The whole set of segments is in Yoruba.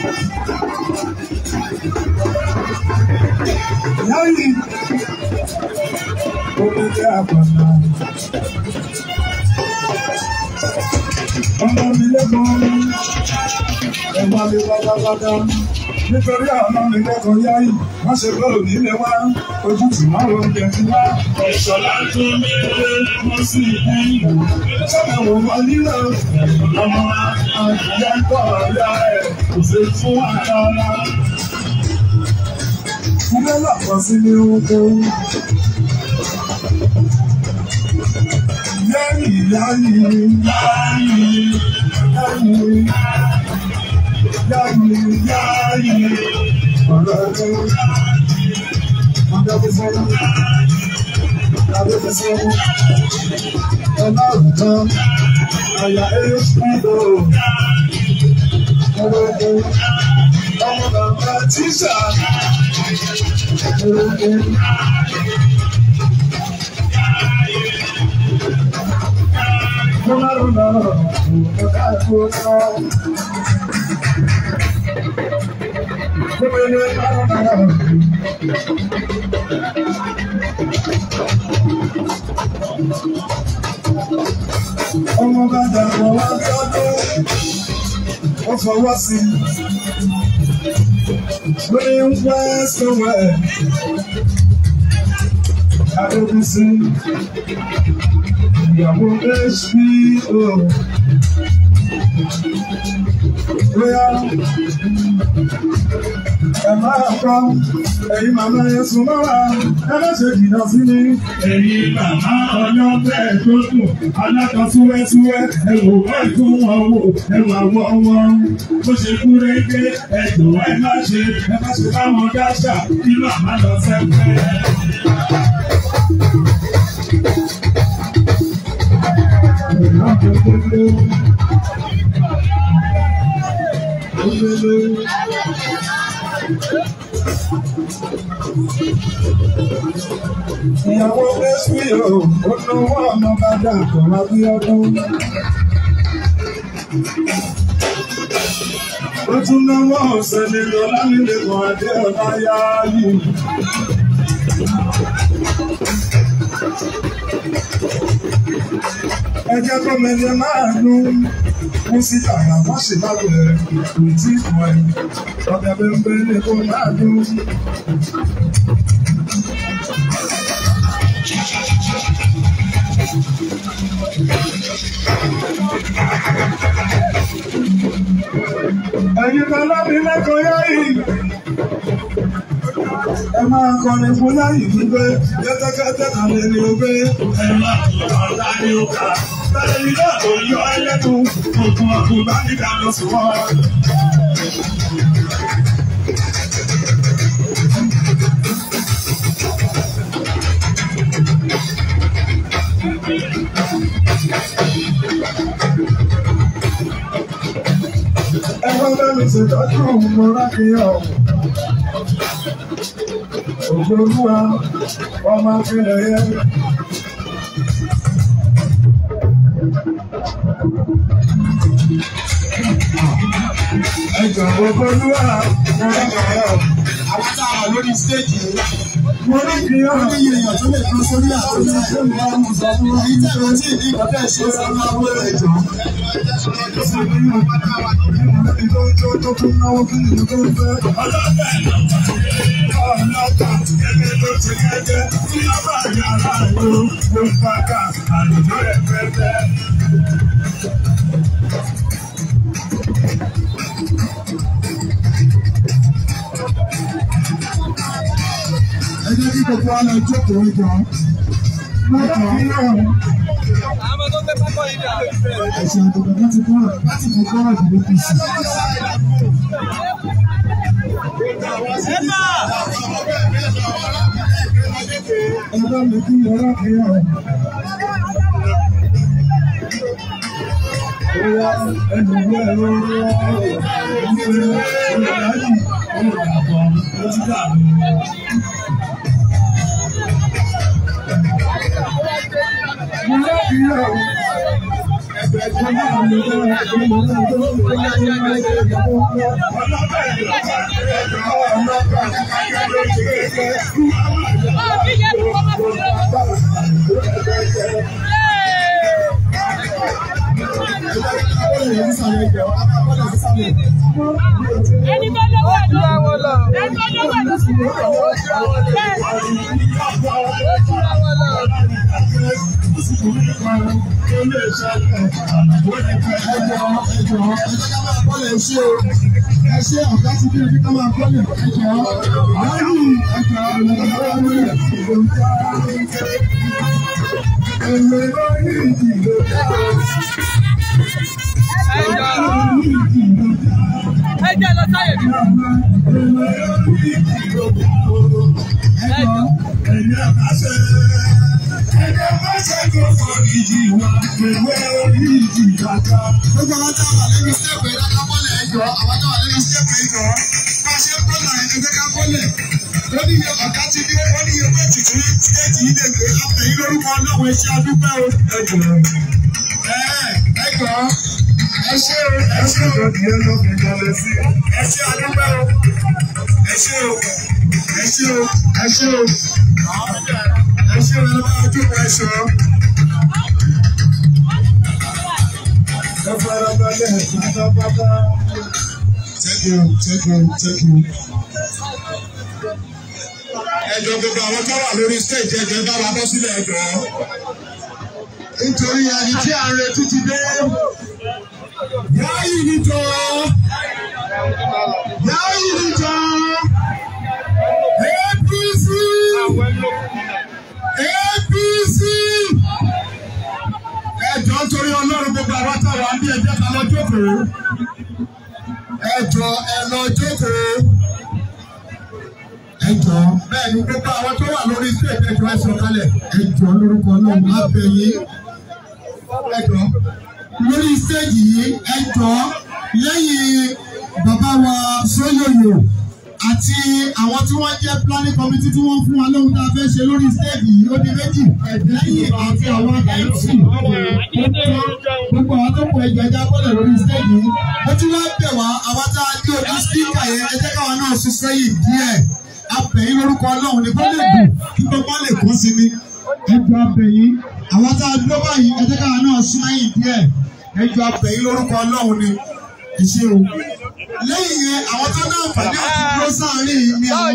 Yayi, omi jẹ́ àpàlà. Ọmọ mi lẹ́kọ̀ọ́, ẹ̀wà mi pátápátá. Nítorí àwọn mi lẹ́kọ̀ọ́ Yayi, wọ́n ṣe bọ́ọ̀lù nílé wá. Ojú tí wọ́n ló ń jẹ sí wá. Ìṣọ̀lá tó mi lé mọ́ sí ẹ̀yìn. Sọ́nà wò wọ́n nílò. Ọmọ àgbẹ̀ ń kọ́ ọ̀yá ẹ̀ kò sí fún àkàrà. Ilé lọ́pọ̀ sí ní oko. Yayi, Yayi, Yayi, Yayi, Yayi, Yayi, ọ̀rọ̀ ẹ̀kọ́. Adébísọ́lá, Adébísọ́lá, Ọlọ́run àyà HBO, ọ̀rọ̀ ẹ̀kọ́, ọmọ bàbá tíṣà, ọ̀rọ̀ ẹ̀kọ́. Ọmọ bàbá wá tọ́jú, ó fọwọ́ sí i. Lórí ń pẹ́ sọ́wọ́ ẹ̀, Adébísí, ìyàwó HBO. Bóyá ẹ máa kọ́, ẹ̀yin màmá yẹn sùn mọ́ wa, ẹ má ṣe jìnnà sí mi. Ẹ̀yin màmá ọ̀nà bẹ́ẹ̀ tó dùn, alákan súwẹ́súwẹ́, ẹ wò wọ́n tún wọn wò, ẹ wà wọ́n wọn. Bó ṣe kú rége, ẹ jọ̀wọ́ ẹ má ṣe báwọn dáṣà, kí màmá lọ sẹ́fẹ́. Ìyàwó HBO, ó náwó ọmọ bàdà kan wá bí ọdún. Ó tún náwó ọ̀sẹ̀ nílò Ọlámílékan Adéọlá Yayi. Ẹ jẹ́ kó mẹ́lẹ̀ máa nú. Mo sì tààrà wọ́n sì máa bẹ̀rẹ̀ kò tí ì mọ̀ ẹ́. Ọ̀gá bẹ́ẹ̀ ni kó máa dún. Ẹ̀yin kan Ọlámílékan Yayi. Ẹ máa kọrin fún Yayi wípé kẹ́tẹ́kẹ́tẹ́ kan lè ní o pé ẹ máa ọ̀la ní o kà. Bẹ́ẹ̀ ni náà tó yọ ẹlẹ́tù, òkun ọ̀kun bá ní ìdáná sí wọn. Ẹgbẹ́ bẹ́ẹ̀ ṣètọ́jú mọ́ra kí ọ̀. Ògbólúwa ọmọ akẹ́lẹ̀ yẹ. Ẹjọ̀ Ògbólúwa mọ́ra kí ọ̀. Àwọn táwọn lórí stéèjì mọ́ra kí ọ̀. Ní iye èèyàn tó lè kan sórí àtúntò tó ń bá wọn sọ fún wọn. Ìtẹ̀wé tí ìdí ìkọ́tẹ̀ ṣe sọ fún àwọn ẹ̀jọ̀. Tó tún náwó fún ìlú tó ń fẹ́. Ọlọ́bẹ̀ ọlọ́ta ẹgbẹ́ tó ti gẹ́gẹ́ tí a bá yàrá ìlú ló ń bá ká àlùjọ rẹ̀ pẹ́pẹ́. Ẹ jẹ́ kí gbogbo wa lọ jókòó jọ. Àwọn tó fẹ́ pápá yìí dà. Ẹ̀sìn àtọ̀gbọ̀n láti kọ́ ìdílé PC. Ẹgbẹ́ mi kí ọlá kìíyàn. Oya ẹnu ìwé ẹ̀rọ ìwé olùdarí olùdàpọ̀ lọ́sídà. Mo lọ́ kìíyàn. Thank you. Ẹjọ́ gbogbo àwọn tó wà lórí stage ẹjọ́ bá wa bọ́ sílẹ̀ ẹjọ́. Nítorí ẹni tí à ń retí ti dé. Yáyì níjọ. Yáyì níjọ. APC. APC. Ẹjọ́ nítorí Ọlọ́run gbogbo àwọn táwọn àbí ẹjẹ́ ká lọ jókòó. Ẹjọ́ ẹ lọ jókòó. Ẹjọ́ bẹ́ẹ̀ ni gbogbo àwọn tó wà lórí stage ẹjọ́ ẹ sọ̀kalẹ̀. Ẹjọ́ lórúkọ náà má bẹ̀ yín. Ẹjọ́ lórí stage yìí ẹjọ́ lẹ́yìn bàbá wa Sóyòyò àti àwọn tí wọ́n jẹ́ planning committee tí wọ́n fún wa lóhun tá a fẹ́ ṣe lórí stage yìí ó di méjì lẹ́yìn àti àwọn MC gbogbo àwọn tó kọ ẹjọ́ ẹja bọ́lẹ̀ lórí stage yìí ó tún wá bẹ̀ wá àwọn tá a dé ojú speaker yẹn ẹ jẹ́ káwọn náà sún sẹ́yìn díẹ̀ abẹ̀yìn lórúkọ Ọlọ́run ní kó lè dùn kí gbogbo lè kún sí ni ẹjọ́ abẹ̀yìn àwọn tá a dúró báyìí ẹ jẹ́ káwọn náà sún sẹ́yìn díẹ̀ ẹjọ́ abẹ̀yìn lórúkọ Ọlọ́run ni ìṣe o lẹ́yìn yẹn àwọn tó náà fàdé àti dúró sáàárín ní àwọn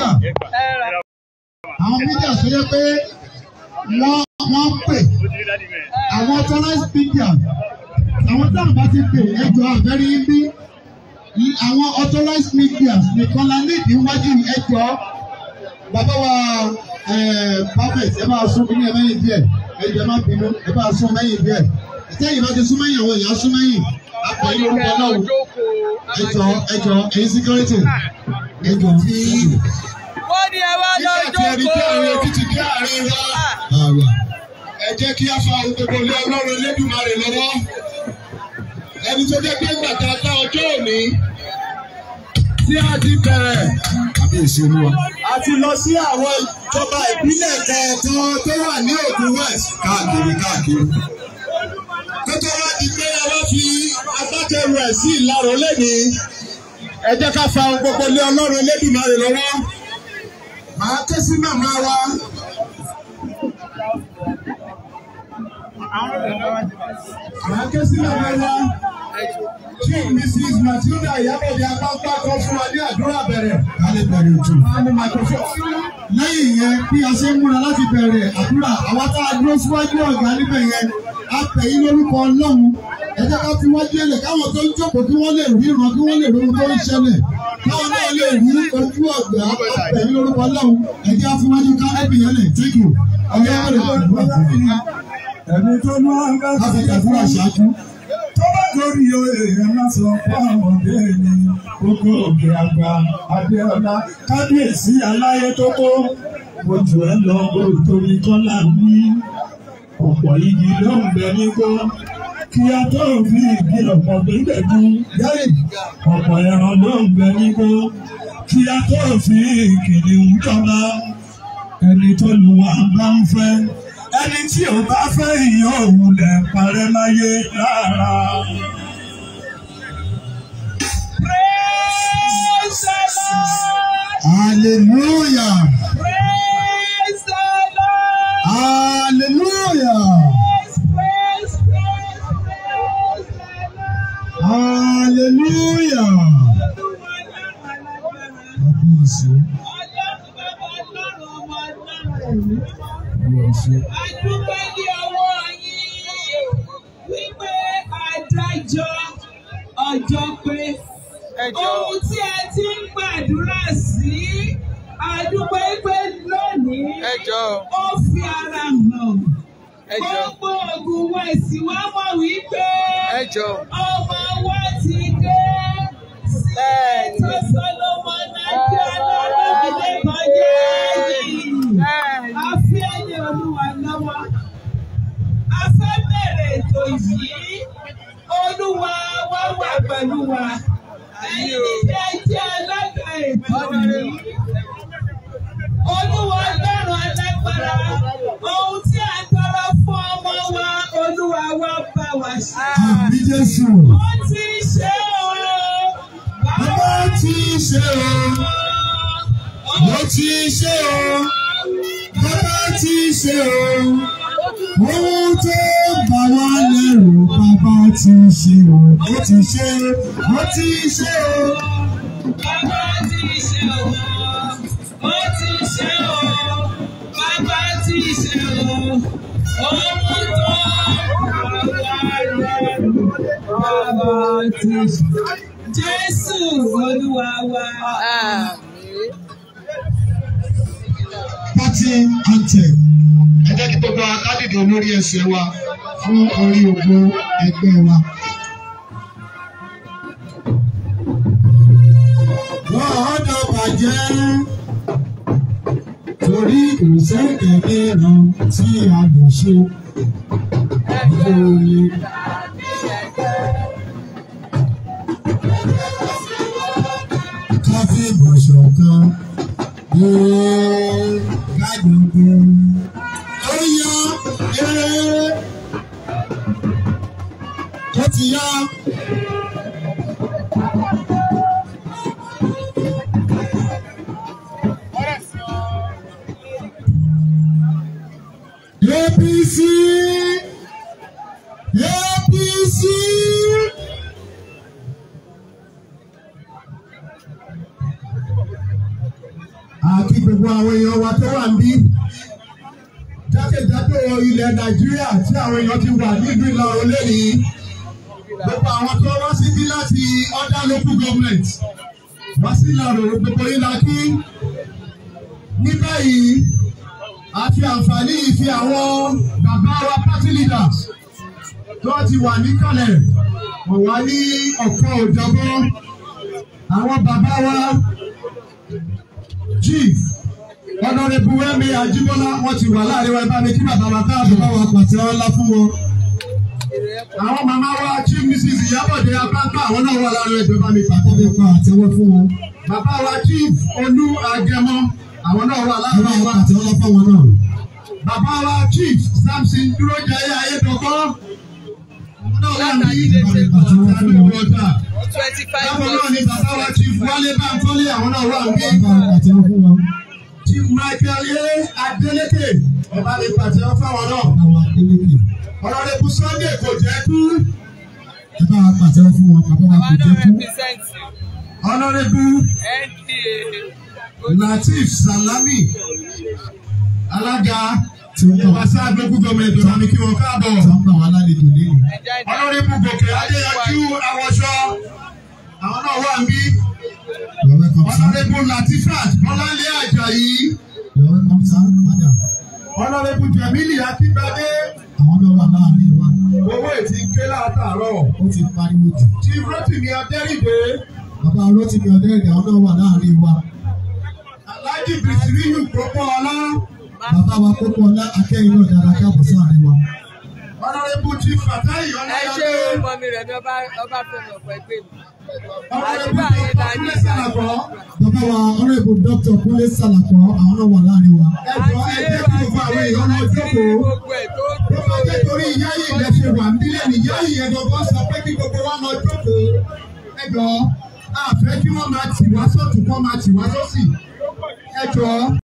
mídíà tó yẹ pé wọ́n pè àwọn authorized media àwọn táwọn bá ti pè ẹjọ́ abẹ́rí bí àwọn authorized media nìkan la ní ìdíwájú ẹjọ́ bàbá wa perfect ẹ bá sún ní ẹmẹ́yìn díẹ̀ ẹjọ́ má bínú ẹ bá sún mẹ́yìn díẹ̀ ìtẹ́yìn bá ti sún mẹ́yìn àwọn èèyàn sún mẹ́yìn àpẹẹrẹ orúkọ náà ẹjọ́ ẹ̀yin security ẹjọ́ tí wọ́n ní ẹ wá lọ jókòó. títí dé àárín wa ẹ jẹ́ kí a fa gbogbo ilé Ọlọ́run Elédùmarè lọ́wọ́ ẹni tó jẹ́ pé gbàtà ká ọjọ́ òní tí a ti bẹ̀rẹ̀ kábíyèsí Olúwa a ti lọ sí àwọn ìjọba ìbílẹ̀ kọ̀ọ̀kan tó wà ní Ògùn West káàkiri. Kótó wá di pé a wá fi agbátẹrù ẹ̀ sí Ìlaró lẹ́ni. Ẹ jẹ́ ká fa gbogbo ilé Ọlọ́run Elédùmarè lọ́wọ́. Màá ké sí màmá wa. Màá ké sí màmá wa. Chief Mrs. Matilda Ìyábọ̀dé Apápá kan fún wa ní àdúrà bẹ̀rẹ̀. Kálí bẹ̀rẹ̀ òtún. Àwọn microphone. Lẹ́yìn yẹn bí a ṣe ń múra láti bẹ̀rẹ̀ àdúrà, àwọn tá a dúró síwájú ọ̀gá níbẹ̀ yẹn. Apẹ̀yìn lórúkọ Ọlọ́run ẹ jẹ́ ká fi wájú ẹlẹ̀ káwọn tó ń jókòó kí wọ́n lè ríran kí wọ́n lè rí ohun tó ń ṣẹlẹ̀ káwọn náà lè rí ojú ọ̀gá apẹ̀yìn lórúkọ Ọlọ́run ẹ jẹ́ ká fi wájú ká ẹ̀bìn yẹn lẹ̀ thank you ọ̀gá yẹn lè wá ẹ̀mí tó ní wọ́n ń bá ti kà fún àṣáájú tó bá lórí èèyàn láti ọ̀pọ̀ àwọn bẹ́ẹ̀ ni gbogbo òkè àgbà Adéọlá kábíyèsí aláyé tó kó ojú ẹ lọ torí kọ́lá ní ọ̀pọ̀ igi ló ń bẹ nígbó kí a tó fi igi ọ̀pọ̀ gbẹ́gbẹ́dú yẹ́rì ọ̀pọ̀ ẹran ló ń bẹ nígbó kí a tó fi kìnìún jọba ẹni tó lù wá bá ń fẹ́ ẹni tí ò bá fẹ́ ìyàn òun lẹ̀ parẹ́ láyé rárá. Praise the Lord. Hallelujah. Praise the Lord. Hallelujah. Praise the Lord. Hallelujah. Adúpẹ́ ní ọwọ́ yín wípé adájọ́ ọjọ́ pé ohun tí ẹ ti ń gbàdúrà sí adúpẹ́ pé lónìí ó fi ara hàn. Gbogbo ogun wa sì wá mọ̀ wípé ọmọ wa ti dé sí ètò Solomoni ajé aláròbílẹ̀ kọjá yìí. A fi ẹni Olúwa lọ́wọ́. A fẹ́ bẹ̀rẹ̀ ètò yìí. Olúwa wá wà pẹ̀lú wa. Ẹ̀yin tí ẹ jẹ́ alága ètò yìí. Olúwa Ọlọ́run alágbára. Ohun tí a tọrọ fún ọmọ wa, Olúwa wá bá wa ṣe. Àmì Jésù. Ó ti ṣe o. Bàbá ti ṣe o. Ó ti ṣe o. Bàbá ti ṣe o. Ohun tó bà wá lẹ́rù bàbá ti ṣe o. Ó ti ṣe o. Ó ti ṣe o. Bàbá ti ṣe o. Ó ti ṣe o. Bàbá ti ṣe o. Ohun tó bà wá lẹ́rù bàbá ti ṣe o. Jésù Olúwa wa. Party anthem. Ẹ jẹ́ kí gbogbo akádìdì olórí ẹsẹ̀ wa fún orí ògbó ẹgbẹ́ wa. Wọ́n ọ̀dọ̀ bàjẹ́ torí ìṣẹ̀lẹ̀ mìíràn tí a lè ṣe. Lórí. Káfí bọ̀ṣọ̀ kan. Kájọ̀gbé. Ó yá. Ó ti yá. APC. APC. Àti gbogbo àwọn èèyàn wa tó wà níbí jákèjádò ilẹ̀ Nàìjíríà tí àwọn èèyàn ti wà nílùú Ìlọrin lẹ́yìn gbogbo àwọn tó wá síbí láti other local government wá sí Ìlọrin gbogbo yín la kí. Ní báyìí a fi àǹfààní ìfi àwọn bàbá wa party leaders tó ti wà níkàlẹ̀ wọ́n wá ní ọ̀kan òjọ̀gbọ́n àwọn bàbá wa. Chief Honorable Wemi Ajibola wọ́n ti wà láàrin wa, ẹ bá mi kí bàbá wa káàbọ̀ bá wa pàtẹ ọlá fún wọn. Àwọn màmá wa Chief Mrs. Iyabode Abanta àwọn náà wà láàrin ẹgbẹ́ bá mi pàtẹ bí kan àtẹwọ́ fún wọn. Bàbá wa Chief Olú Agẹmọ àwọn náà wà láàrin wa pàtẹ ọlá fún wọn náà. Bàbá wa Chief Samson Dúrójayé Ayédọ̀kọ́ àwọn náà wà ní ìbàdàn pàtẹ ọlá fún wọn. Báwo náà ni bàbá wa Chief Wálé Bánkọ́lé àwọn náà wà ní pàtẹ ọlá fún wọn. Chief Michael Adeleke ọba lè pàtẹ ọ fáwọn náà. Honorable Sunday kò jẹ́ kú. Ẹ bá wa pàtẹ ọ fún wọn, bàbá wa kò jẹ́ kú. Honorable Latif Salami alága Ìbàṣà local government ọ̀rọ̀ ni kí wọ́n káàbọ̀. Honorable Gòkè Adéyanjú Awọ́ṣọ́ àwọn náà wà níbí. Honorable Latifat Bọ́láńlé Àjàyí. Honorable Jemili Akínbádé. Àwọn náà wà láàrin wa. Owó ètí ké látàárọ̀. Ó ti pariwo jù. Chief Rotimi Adérìdé. Bàbá Rotimi Adérìdé àwọn náà wà láàrin wa. Alhaji Bisiriyu Pópóọlá. Bàbá wa Pópóọlá akẹ́yìn náà dára káàbọ̀ sáàrin wa. Honorable Chief Fatai Ọláyọdé. Ẹ ṣe ọmọ mi rẹ̀ ní ọba fẹ́mi ọ̀pọ̀ ẹgbẹ́ mi. Àdúrà yín dá Kúnlé Sàlàkọ́. Bàbá wa Honorable Dr. Kúnlé Sàlàkọ́ àwọn náà wà láàrin wa. Ẹ̀jọ̀ ẹ̀jẹ̀ kí gbogbo àwọn èèyàn náà jókòó. Tó bá jẹ́ torí ìyá yìí lẹ ṣe wà nílẹ̀ ní ìyá yìí ẹ̀dọ̀gbọ́n sọ pé kí gbogbo wa máa jókòó. Ẹ̀jọ̀ àfẹ́ kí wọ́n máa tì wá sọ́tún kọ́ máa tì wá sósì. Ẹ̀jọ̀.